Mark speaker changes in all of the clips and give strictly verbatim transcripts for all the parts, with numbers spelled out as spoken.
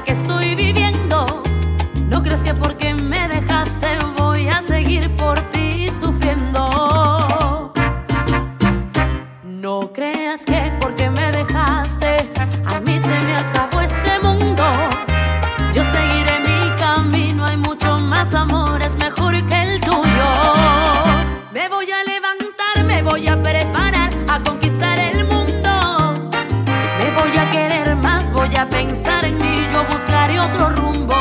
Speaker 1: la que estoy viviendo. No crees que porque me dejaste voy a seguir por ti sufriendo. No creas que porque me dejaste a mí se me acabó este mundo. Yo seguiré mi camino, hay mucho más amor, es mejor que el tuyo. Me voy a levantar, me voy a preparar a conquistar el mundo. Me voy a querer más, voy a pensar en mí, yo buscaré otro rumbo.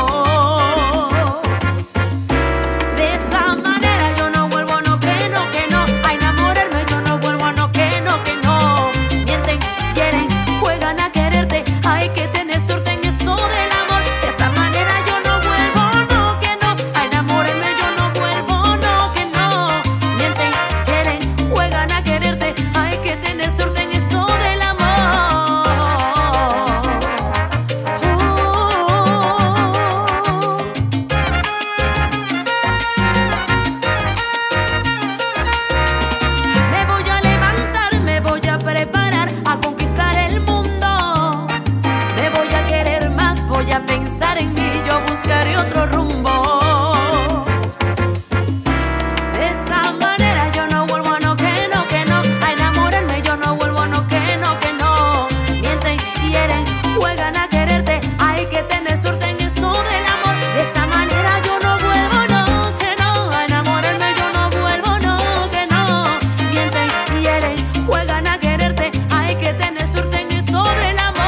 Speaker 1: De esa manera yo no vuelvo, no que no, que no. A enamorarme yo no vuelvo, no que no, que no. Mienten, quieren, juegan a quererte, hay que tener suerte en eso del amor. De esa manera yo no vuelvo, no que no. A enamorarme yo no vuelvo, no que no. Mienten, quieren, juegan a quererte, hay que tener suerte en eso del amor. Me voy a levantar, me voy a preparar a conquistar el mundo. Me voy a querer más, voy a pensar en mí, yo buscaré otro rumbo. De esa manera yo no vuelvo, no que no, que no. A enamorarme yo no vuelvo, no que no, que no. Mienten, quieren, juegan a quererte, hay que tener suerte en eso del amor. De esa manera yo no vuelvo, no que no. A enamorarme yo no vuelvo, no que no. Mienten, quieren, juegan a quererte, hay que tener suerte en eso del amor.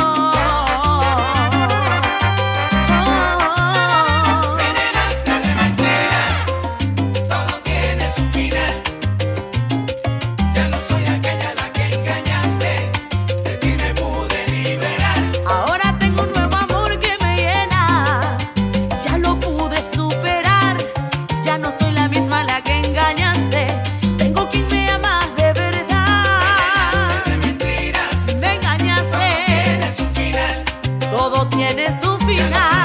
Speaker 2: Me llenaste de mentiras, todo tiene su final. Ya no soy aquella a la que engañaste, de ti me pude liberar.
Speaker 1: Ahora tengo un nuevo amor que me llena, ya lo pude superar. Ya no soy la misma la que engañaste, tengo quien me ama de verdad.
Speaker 2: De mentiras,
Speaker 1: Me engañaste,
Speaker 2: tiene su final.
Speaker 1: todo tiene su final.